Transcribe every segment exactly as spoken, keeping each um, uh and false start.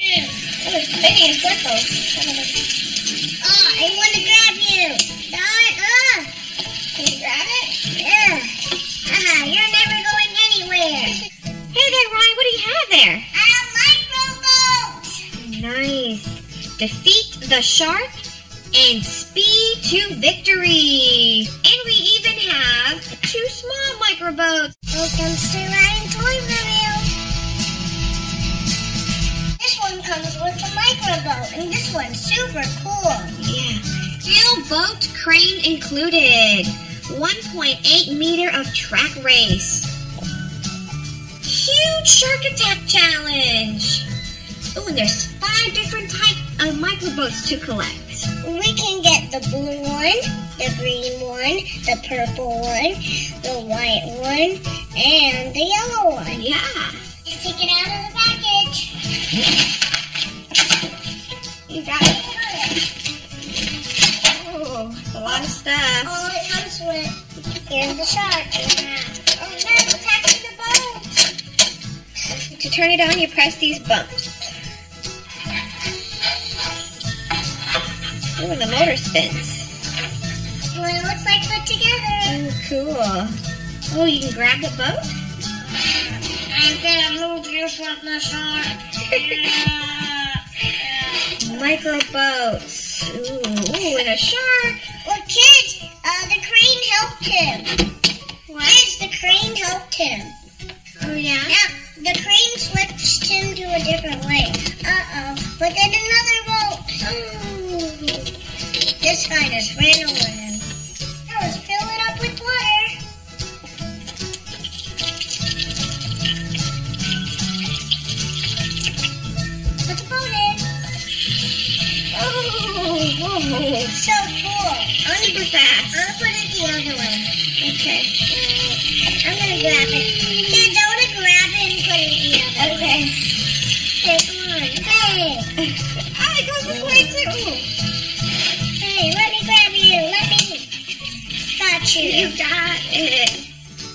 Oh, it's spinning in circles. Oh, I want to grab you. Don't, uh. Can you grab it? Yeah. Uh-huh, you're never going anywhere. Hey there, Ryan. What do you have there? I have microboats. Nice. Defeat the shark and speed to victory. And we even have two small microboats. Welcome to Ryan Toyville. This one comes with a microboat, and this one's super cool. Yeah. Fuel boat crane included. one point eight meter of track race. Huge shark attack challenge. Oh, and there's five different types of microboats to collect. We can get the blue one, the green one, the purple one, the white one, and the yellow one. Yeah. Let's take it out of the package. You got it. Oh, a lot of stuff. All it comes with. Here's the shark. Oh no, it's attacking the boat. To turn it on, you press these bumps. Oh, and the motor spins. Well, it looks like put together. Oh, cool. Oh, you can grab the boat? I'm gonna move you from the shark. Microboats. Ooh, ooh, and a shark. Well, kids, uh, the crane helped him. What? Kids, the crane helped him. Oh, yeah? Yeah, the crane switched him to a different way. Uh-oh, but then another boat. Oh. This guy just ran away. Now let's fill it up with water. Put the boat in. Oh, whoa. So cool. Super fast. I'm gonna put it the other way. Okay. Uh, I'm gonna grab it. Kids, I wanna grab it and put it the other Okay. way. Hey, come on. Hey. Ah, it goes this way too. Hey, let me grab you. Let me. Got you. You got it.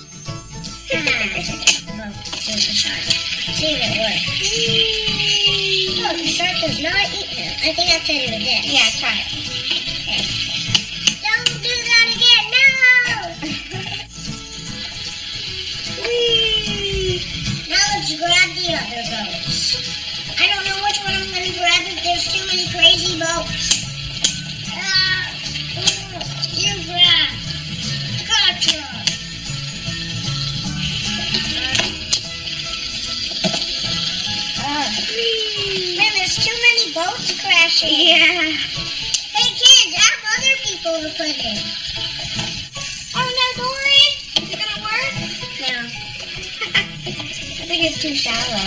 Oh, here's the shark. See if it works. Oh, the shark does not eat him. I think I'll try it again. Yeah, try it. Okay. Don't do that again. No! Whee! Now let's grab the other boats. I don't know which one I'm going to grab if there's too many crazy boats. Ah, you grab. Gotcha. Uh, man, there's too many boats crashing. Yeah. Hey kids, I have other people to put in. Oh no, Dory! Is it gonna work? No. I think it's too shallow.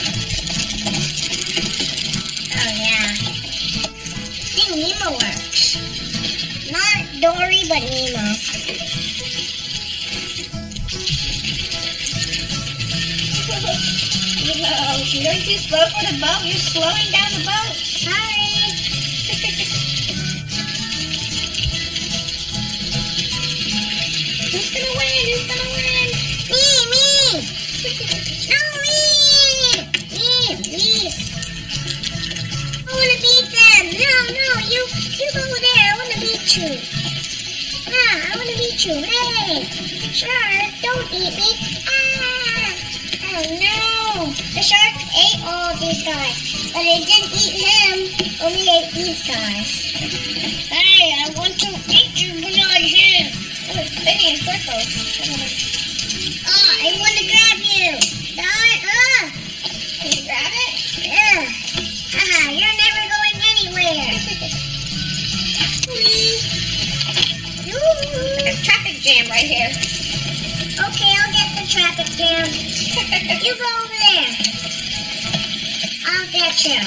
Oh yeah. I think Nemo works. Not Dory, but Nemo. No, you're too slow for the boat. You're slowing down the boat. Sorry. Who's gonna win? Who's gonna win? Me, me. No, me. Me, me. I want to beat them. No, no, you, you go there. I want to beat you. Ah, I want to beat you. Hey, shark, don't eat me. Ah. Oh no. The shark ate all of these guys, but it didn't eat him. Only ate these guys. Hey, I want to eat you, but not him. Oh, it's spinning in circles. Oh, I want to grab you. No, uh. Can you grab it? Yeah. Haha, you're never going anywhere. Like a traffic jam right here. Okay, I'll get the traffic jam. You go over there. I'll get you.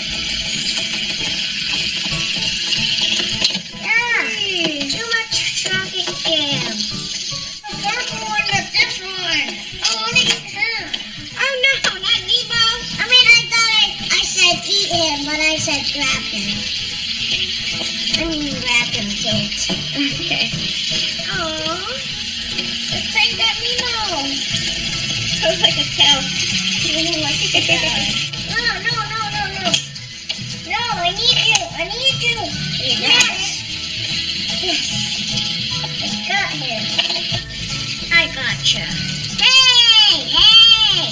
Ah, too much traffic jam. The purple one with this one. I want to get him. Oh no, not Nemo. I mean, I thought I, I said eat him, but I said grab him. I mean, grab him, kids. Okay. Aww. The crane got Nemo. It was like a tail. No, no, no, no, no. You got Yes. it? Yes. I got him. I gotcha. Hey! Hey!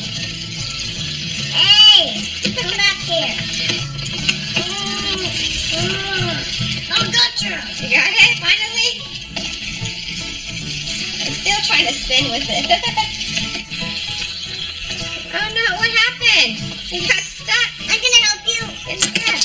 Hey! Come back here. Mm, mm. Oh, gotcha. You got it, finally? I'm still trying to spin with it. Oh no, what happened? You got stuck. I'm gonna help you instead.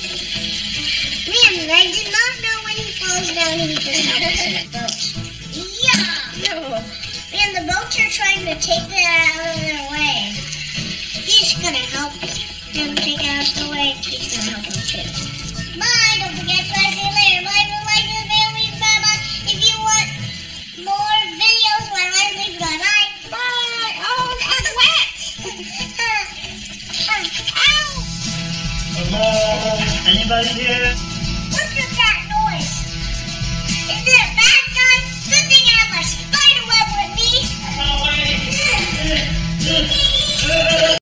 Man, I did not know when he falls down he just helps in the boat. Yeah! No. Man, the boats are trying to take that out of their way. He's gonna help him take it out of the way. He's gonna help him too. Bye! Don't forget to see you later. Bye, bye, bye, bye, bye, bye, bye. If you want more videos, bye, bye, bye, bye, bye. Bye. Oh, I'm wet. Ow! Hello? Anybody here? What's that noise? Is it a